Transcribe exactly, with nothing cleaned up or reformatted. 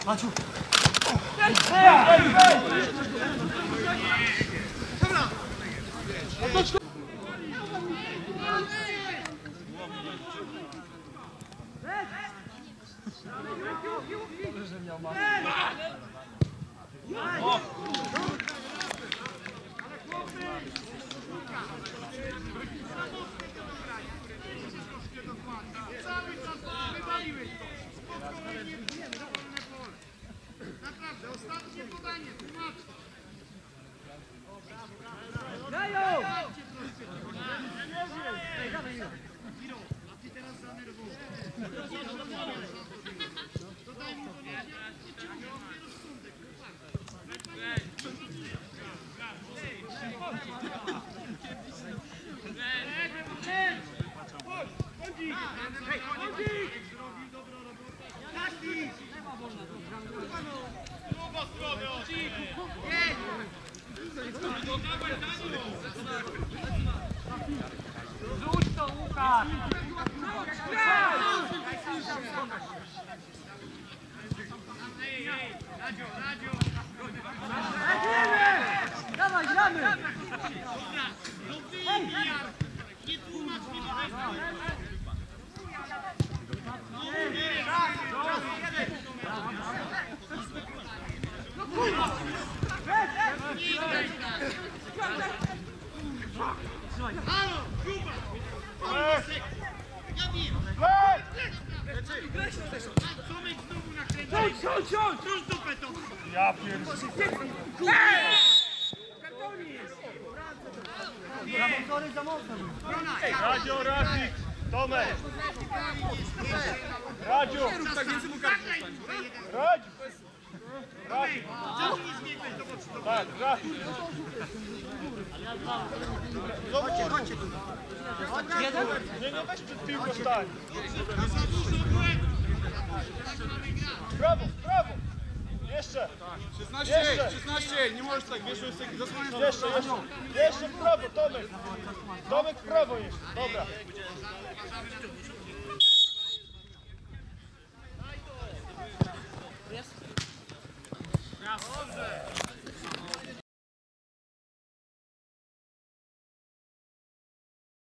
Maciu! Dobrze, że miał masę. Naprawdę, ostatnie podanie, tłumaczę. Dają! A ty teraz zanerwował. Dodaj mu powiedzieć, wyciągnij rozsądek. Chodzi! Chodzi! Zrobił dobrą robotę. Taki! Drugą stronę! Jedź! Rzuć to, Łukasz! Radio, radio! Dawaj, gramy! Nie tłumacz mi do halo, Kuba! Ja wiem! Tomek znowu nakręca! Chodź, chodź, chodź! Cóż dupę to! Ja pierdolę. Zamocory za mocno. Radio, Rafik, Tomek. Radio. Radio. Rafik. Czemu nie zbiegłeś do boku? Tak, Rafik. Chodźcie, chodźcie tu! Jeden? Nie, nie weź przed piłką stań. Za dużo byłem! Brawo, brawo. Jeszcze. szesnaście, Jeszcze. szesnaście, nie możesz tak, wiesz, że zasłaniasz. Jeszcze, jeszcze. Jeszcze w prawo, Tomek. Tomek w prawo jeszcze. Dobra.